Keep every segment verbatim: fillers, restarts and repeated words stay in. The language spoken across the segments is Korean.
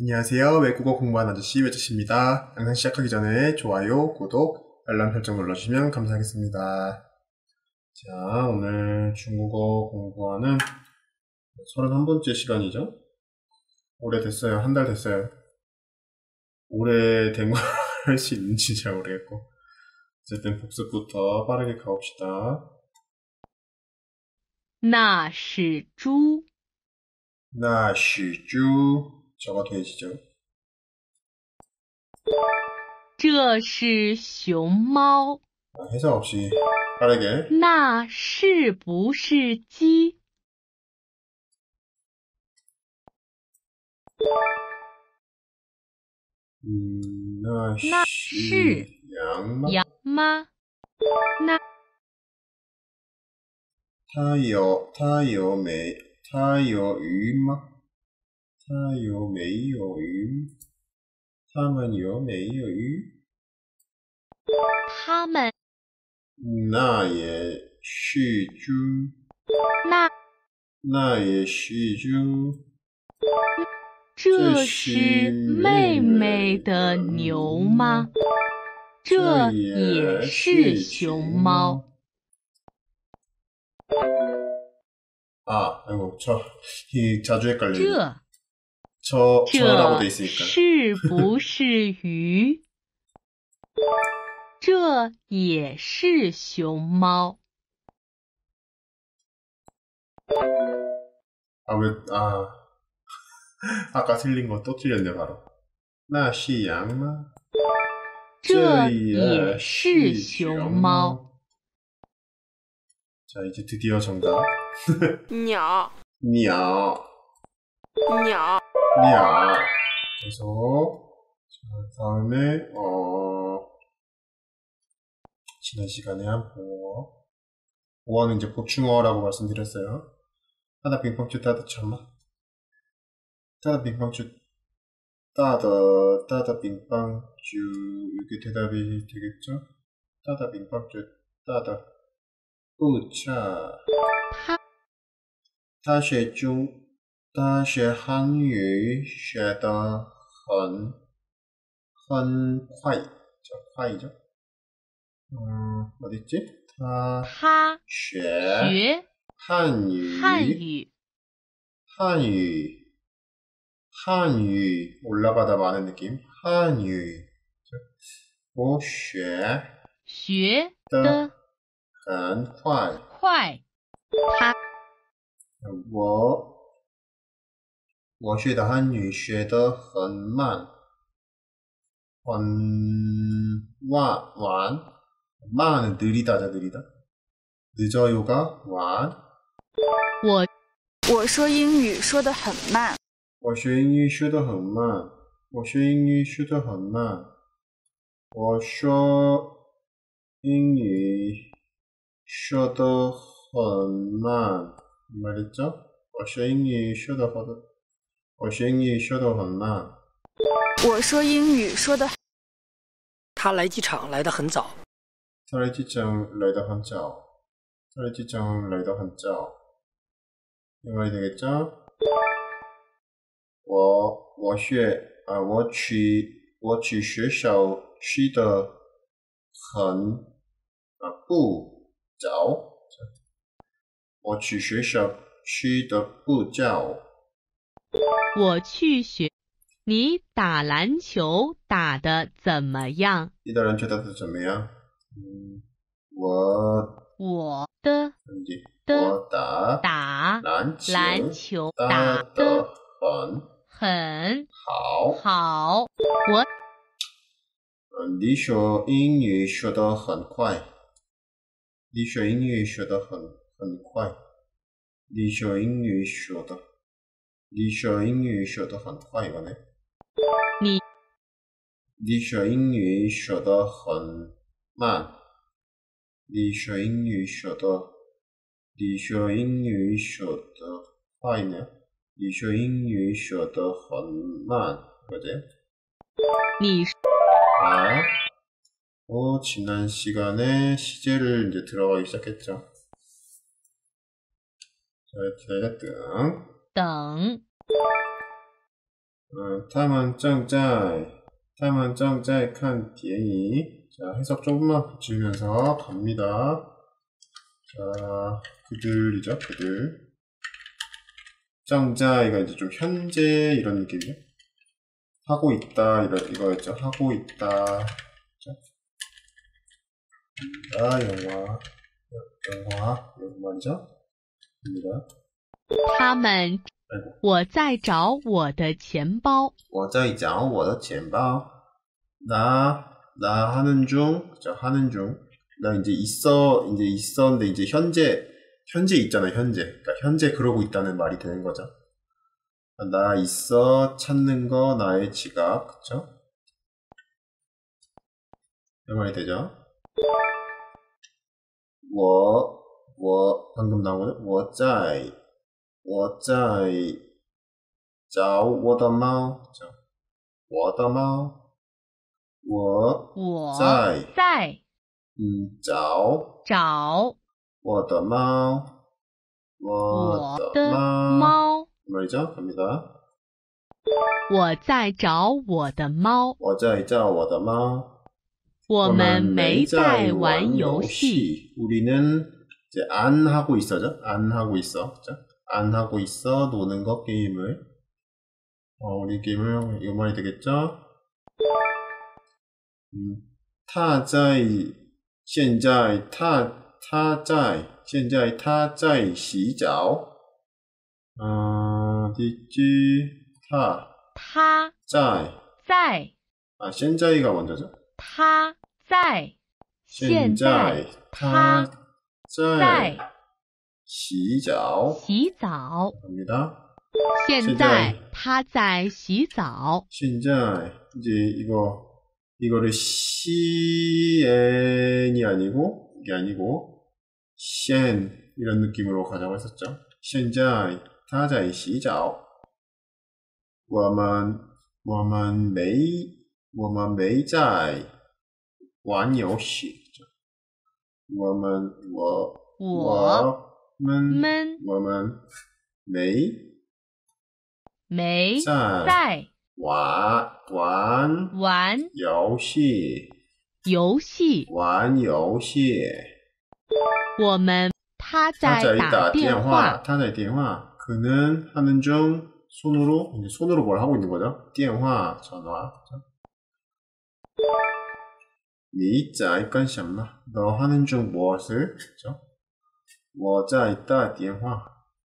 안녕하세요. 외국어 공부하는 아저씨 외저씨입니다. 영상 시작하기 전에 좋아요, 구독, 알람 설정 눌러주시면 감사하겠습니다. 자, 오늘 중국어 공부하는 서른한 번째 시간이죠. 오래됐어요. 한 달 됐어요. 오래된 걸 할 수 있는지 잘 모르겠고. 어쨌든 복습부터 빠르게 가봅시다. 那是猪， 那是猪. 저가 돼지죠. 这是熊猫， 아, 해석 없이 빠르게. 那是不是鸡？ 음, 那那是是羊吗？ 羊吗？那它有它有没它有鱼吗？它有没有鱼？它们有没有鱼？ 它们那也是猪， 那那也是猪。 这是妹妹的牛吗？这也是熊猫。 아, 아이고, 저, 이 자주 헷갈리네. 这 저, 저라고 돼 这 있으니까. 是不是鱼？这也是熊猫。 아, 왜, 아, 아까 틀린 거 또 틀렸네, 바로. 那是羊吗？ 这也是熊猫。 자, 이제 드디어 정답. 鸟 냐, 鸟 냐. 계속. 자, 다음에, 어, 지난 시간에 한 보어. 보어는 이제 보충어라고 말씀드렸어요. 하나 빙빵주 따다 참마. 따다 빙빵주 따다, 따다 빙빵주. 이게 대답이 되겠죠? 따다 빙빵주 따다. 不差。他学中，他学汉语学得很很快，叫快죠。 음, 어딨지? 他他学学汉语汉语 한유, 한유 올라가다 마는 느낌. 한유. 我学学得得很快。 快。他我我学的汉语学得很慢，很晚晚慢느리다죠 느리다 늦어요가晚。 我我说英语说得很慢。 我学英语学得很慢，我学英语学得很慢。我说英语学得很慢。 말했죠? 我学英语学得很我学英语学得很慢。 我说英语说得很他来机场来得很早。 他来机场来得很早。他来机场来得很早。이 말이 되겠죠? 我我学啊，我去我去学校去得很啊不早。我去学校去得不早。 我去学。你打篮球打得怎么样？ 你打篮球打得怎么样？嗯，我我的的我打打篮球篮球打打得得很很好。 好。我嗯，你学英语学得很快。你学英语学得很很快。你学英语学得你学英语学得很快이거네。 你你学英语学得很慢。你学英语学得你学英语学得快呢？你学英语学得很慢그지？ 你 아, 어, 지난 시간에 시제를 이제 들어가기 시작했죠. 자, 기다려 등. 等 어, 他们正在他们正在看电影. 자, 해석 조금만 붙이면서 갑니다. 자, 그들이죠, 그들. 正在이거 이제 좀 현재 이런 느낌이죠. 하고 있다 이런 이거였죠. 하고 있다. 아, 영화, 영화 이런 말이죠. 입니다. 他们我在找我的钱包我在找我的钱包. 나, 나 하는 중, 그죠? 하는 중. 나 이제 있어, 이제 있었는데 이제 현재, 현재 있잖아요, 현재. 그러니까 현재 그러고 있다는 말이 되는 거죠. 나 있어, 찾는 거, 나의 지갑, 그쵸? 이 말이 되죠? 我, 我, 방금 나온 거죠? 我在我在找我的猫，我的猫，我我在在嗯找找我的猫， 我我的猫 말이죠? 갑니다. 我在找我的猫我在找我的猫我们没在玩游戏 우리는 이제 안 하고 있어죠? 안 하고 있어. 그죠? 안 하고 있어. 노는 거, 게임을. 어, 우리 게임을, 이거 말이 되겠죠? 음, 他在现在他他在现在他在洗澡 어, 어디지? 他他在在 아, 现在가 먼저죠? 他在现在他在在洗澡洗澡 갑니다. 现在他在洗澡现在 이제 이거 이거를 시엔이 아니고 이게 아니고 셴 이런 느낌으로 가자고 했었죠. 现在他在洗澡我们我们没我们没在玩游戏我们我我们们我们没没在在玩玩玩游戏游戏玩游戏我们他他在在打打电电话他在电话 그는 하는 중 손으로 이제 손으로 뭘 하고 있는 거죠? 电话 전화 你在干什么? 너 하는 중 무엇을? 그죠? 我在打电话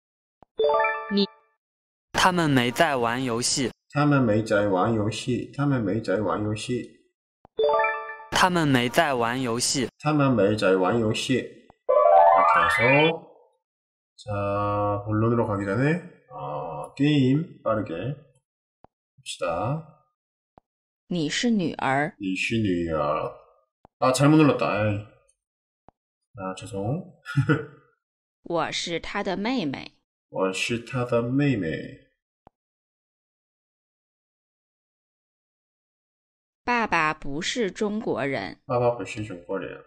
他们没在玩游戏他们没在玩游戏他们没在玩游戏他们没在玩游戏他们没在玩游戏 계속 자 본론으로 가기 전에 어, 게임 빠르게 봅시다. 你是女儿你是女儿 아 잘못 눌렀다. 에이. 아 죄송. 我是她的妹妹我是她的妹妹爸爸不是中国人爸爸不是中国人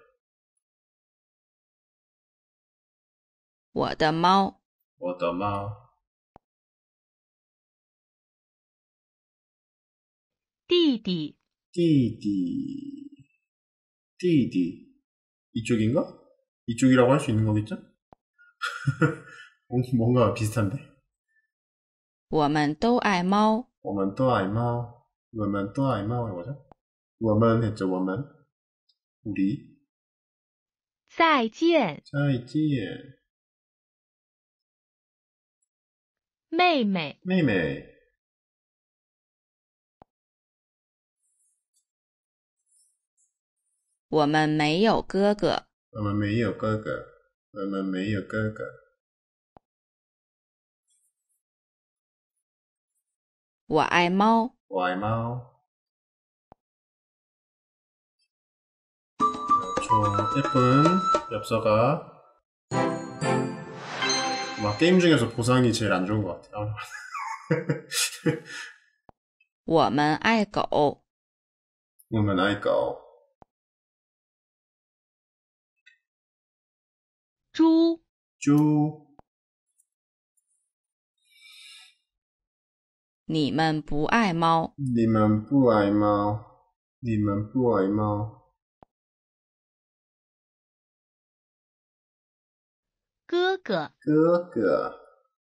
我的猫我的猫弟弟弟弟弟弟 이쪽인가? 이쪽이라고 할 수 있는 거겠죠? 뭔가 비슷한데 我们都爱猫我们都爱猫我们都爱猫뭐죠? 我们 했죠 我们 우리 再见再见妹妹妹妹我们没有哥哥我们没有哥哥我们没有哥哥我爱猫我爱猫좀 예쁜 엽서가 막 게임 중에서 보상이 제일 안 좋은 것 같아요. 我们爱狗我们爱狗猪猪你们不爱猫。 你们不爱猫。你们不爱猫。 哥哥， 哥哥，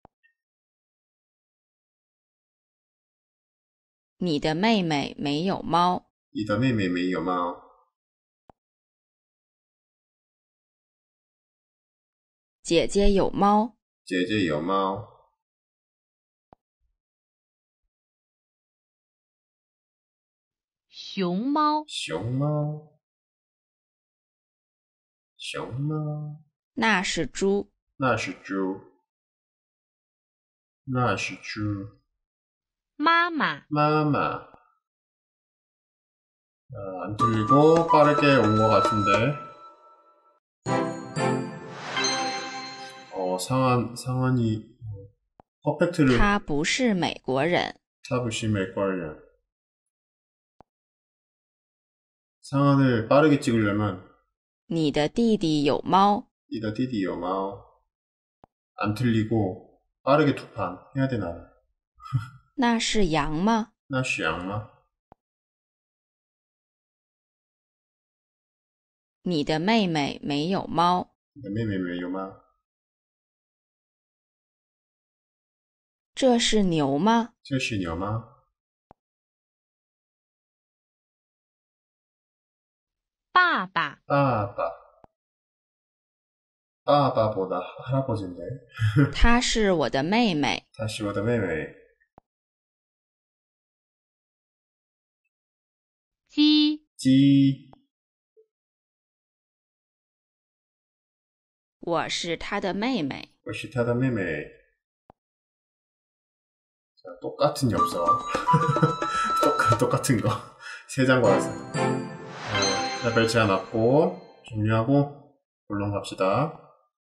你的妹妹没有猫。 你的妹妹没有猫。 姐姐有猫。 姐姐有猫。 熊猫， 熊猫，熊猫， 那是猪。 那是猪。那是猪。 妈妈， 妈妈。 아, 안 틀리고 빠르게 온 것 같은데. 어, 상한, 상한이 퍼펙트를 他不是美国人。 잡으시 맥과리야. 상한을 빠르게 찍으려면 你的弟弟有猫。 이더 디디 요마오. 안 틀리고 빠르게 두 판 해야 되나? 那是羊吗？ 나 시양마. 你的妹妹没有猫。 내妹妹没有吗？ 这是牛吗？ 这是牛吗？ 爸爸， 爸爸. 빠바보다 할아버지인데. 她是我的妹妹。 다시我的妹妹. 鸡， 지. 我是她的妹妹。 我是她的妹妹. 자, 똑같은 엽서. 똑, 똑같은 거. 세 장 받았어요. 자, 레벨 제한 왔고, 정리하고, 본론 갑시다.